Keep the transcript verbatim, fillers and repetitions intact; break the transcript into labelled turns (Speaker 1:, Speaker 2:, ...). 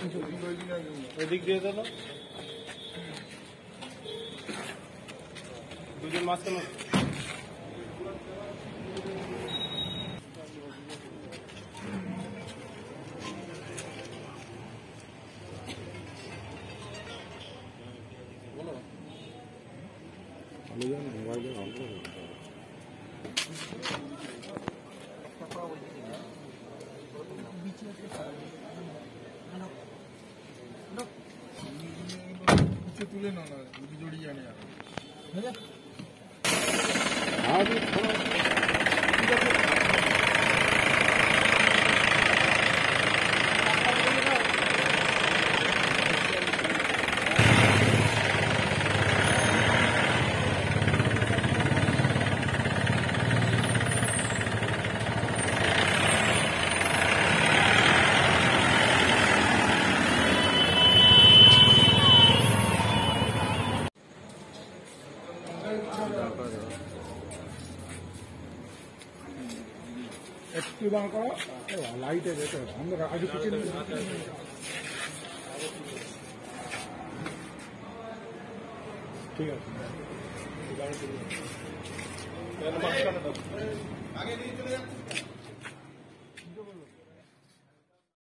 Speaker 1: এদিক দিয়ে দিল দুজন মাঝখানে মোবাইলে তুলে না জড়িয়ে জানে একটু দাঁড় করো লাইটে যেতে অন্ধকার আগে পিছনে ঠিক আছে আগে নিয়ে চলে যাচ্ছে